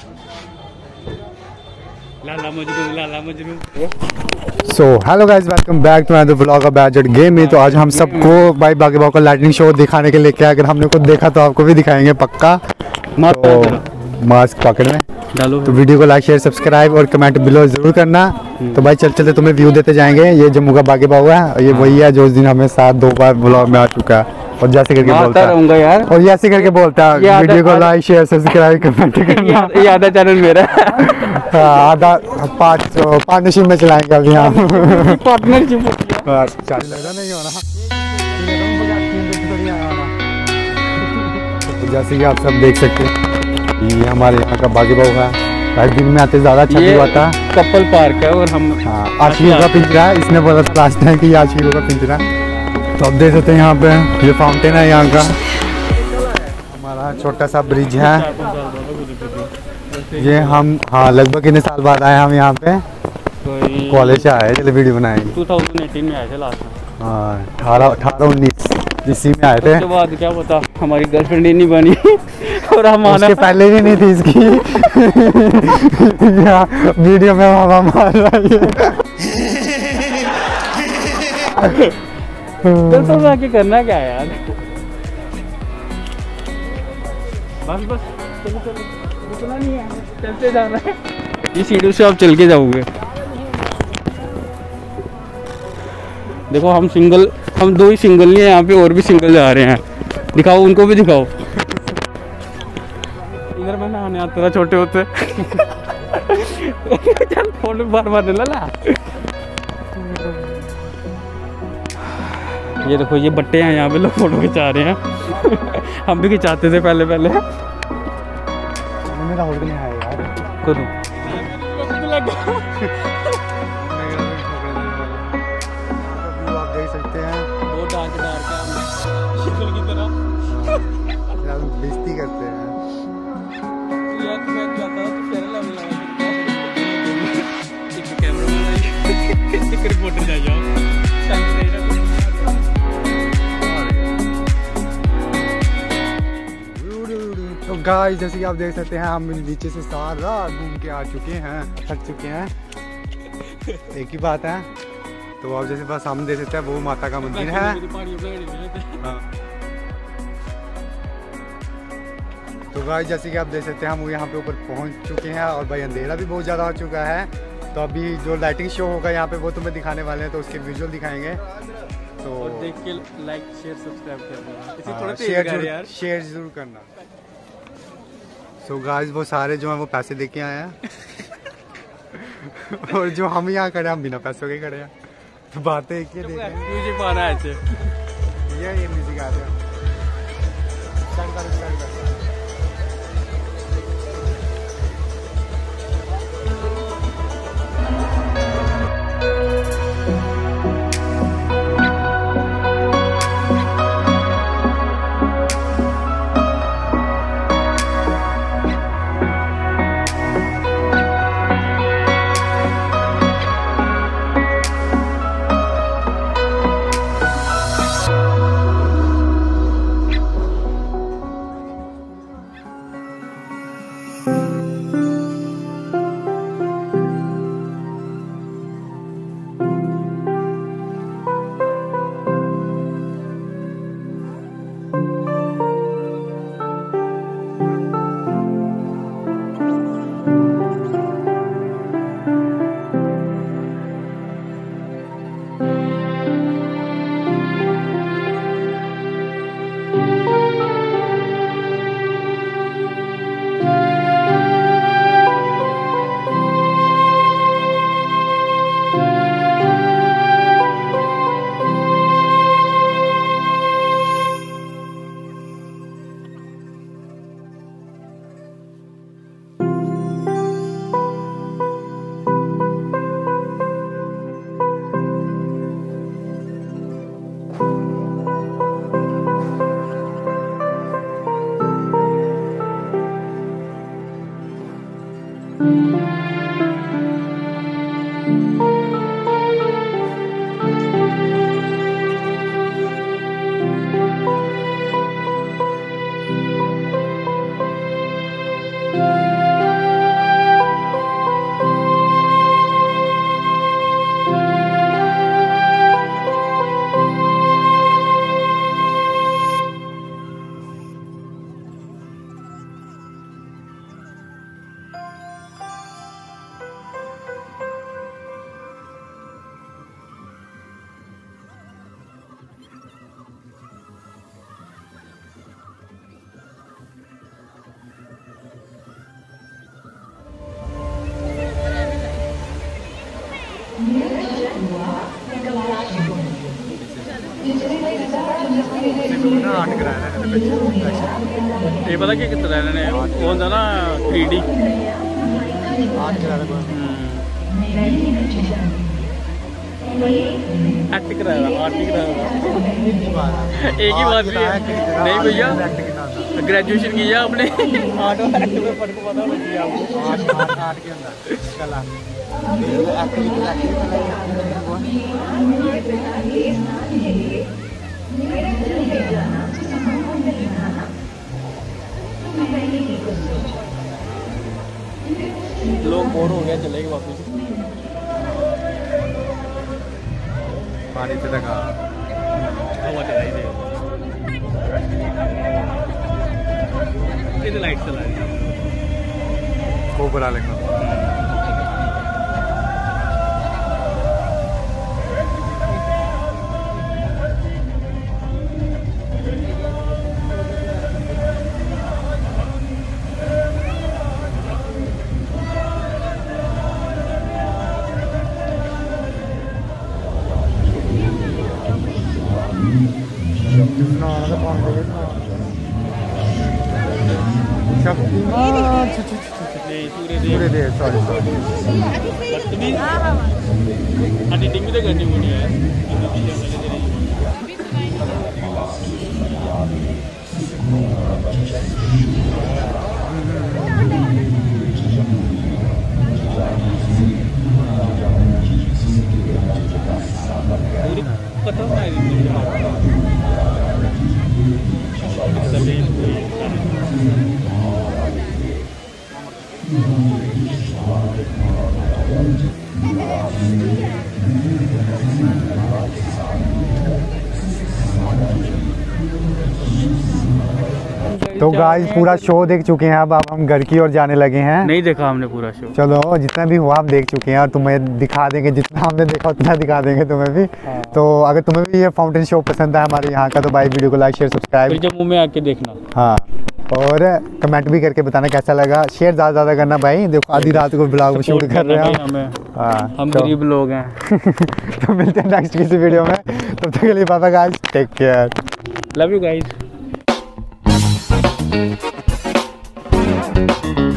लाला मजनू, लाला मजनू। So hello guys, welcome back to another vlog of budget game में। तो आज हम सबको भाई बागी बाव का लाइटनिंग शो दिखाने के लिए क्या, अगर हमने कुछ देखा तो आपको भी दिखाएंगे पक्का। तो मास्क पॉकेट में डालो। तो वीडियो को लाइक शेयर सब्सक्राइब और कमेंट बिलो जरूर करना। तो भाई चलते तुम्हें व्यू देते जाएंगे। ये जम्मू का बागी बाव है और ये वही है जो उस दिन हमें साथ 2 बार ब्लॉग में आ चुका है और जैसे करके बोलता है यार, और ऐसे करके बोलता है वीडियो को लाइक शेयर सब्सक्राइब कमेंट करना। ये आधा चैनल मेरा है। आधा पार्टनरशिप में चलाएंगे अभी हम। पार्टनरशिप लग रहा नहीं हो रहा। तो जैसे कि आप सब देख सकते हैं ये हमारे यहाँ का बागी बाव है। भाई दिन में आते ज़्यादा अच्छा व्यू आता है। कपल पार्क है और हम आशिकों का पिंजरा है। इसने बोला था लास्ट टाइम कि ये आशिकों का पिंजरा है। तो आप देख सकते हैं यहाँ पे ये फाउंटेन है यहाँ का। हमारा छोटा सा ब्रिज है ये। हम लगभग कितने साल बाद आए हम यहाँ पे, कॉलेज से आए, चलो वीडियो बनाएंगे। 2018 में आए थे लास्ट में। 18-19 इसी में आए थे। उसके बाद क्या पता हमारी गर्लफ्रेंड ही नहीं बनी और हम आना उसके पहले भी नहीं थी इसकी। वीडियो में हवा मार रहा है। तो आके करना क्या है यार। बस चलो रुकना नहीं है, चलते जाना है। ये सीढ़ी से आप चल के जाओगे। देखो हम 2 ही सिंगल नहीं है यहाँ पे, और भी सिंगल जा रहे हैं। दिखाओ, उनको भी दिखाओ। इधर मैं नहाने आता था छोटे होते। चल फोटो बार ला। ये देखो ये बट्टे हैं यहाँ पे, लोग फोटो खिंचा रहे हैं। हम भी खिंचाते थे पहले। मेरा होल्ड नहीं आया यार। करूँ आप देख सकते हैं वो डार्क शक्ल की तरह बेइज्जती करते हैं। यार मैं जाता तो फेयर लगने लगा। एक कैमरामैन एक रिपोर्टर जा जाओ। तो गाइस जैसे कि आप देख सकते हैं हम नीचे से सारा घूम के आ चुके हैं, थक चुके हैं। एक ही बात है, तो आप जैसे बस सामने देख सकते हैं वो माता का मंदिर है। हाँ। तो गाइस जैसे कि आप देख सकते हैं हम यहाँ पे ऊपर पहुँच चुके हैं और भाई अंधेरा भी बहुत ज़्यादा हो चुका है। तो अभी जो लाइटिंग शो होगा यहाँ पे वो तुम्हें दिखाने वाले हैं, तो उसके विजुअल दिखाएंगे। तो और देख के लाइक शेयर सब्सक्राइब करना, शेयर जरूर करना। सो गाइस वो सारे जो हैं वो पैसे दे के आए हैं। और जो हम यहाँ खड़े हैं हम बिना पैसों के खड़े हैं। तो बातें एक ही म्यूजिक पाना है। ये म्यूजिक आ रहा है। ये पता क्या कितना इन्होंने वो होता ना 3D एक्ट कराया आर्ट नहीं कराया। एक ही बात भी है नहीं भैया, ग्रेजुएशन की है आपने आर्ट और एक्ट में फर्क पता होना चाहिए आपको। आर्ट के अंदर कला लोग बोर हो गया, चलेंगे वापस। पानी से लगा हवा चला ही नहीं, लाइट चला रही है खूब बुरा लगा। सूर्यदेव सॉरी एडिटिंग भी तो करनी पड़ी है। पता तो गाइस पूरा शो देख चुके हैं, अब हम घर की ओर जाने लगे हैं। नहीं देखा हमने पूरा शो। चलो जितना भी हुआ आप देख चुके हैं और तुम्हें दिखा देंगे, जितना हमने देखा उतना दिखा देंगे तुम्हें भी। हाँ। तो अगर तुम्हें भी ये फाउंटेन शो पसंद है हमारे यहाँ का तो भाई वीडियो को लाइक शेयर सब्सक्राइब जम्मू में आके देखना। हाँ, और कमेंट भी करके बताना कैसा लगा। शेयर ज़्यादा करना भाई, देखो आधी रात को ब्लॉग शूट कर रहे हैं हम। हम गरीब लोग हैं। तो मिलते हैं नेक्स्ट किसी वीडियो में, तब तक के लिए bye bye guys, take care, love you guys.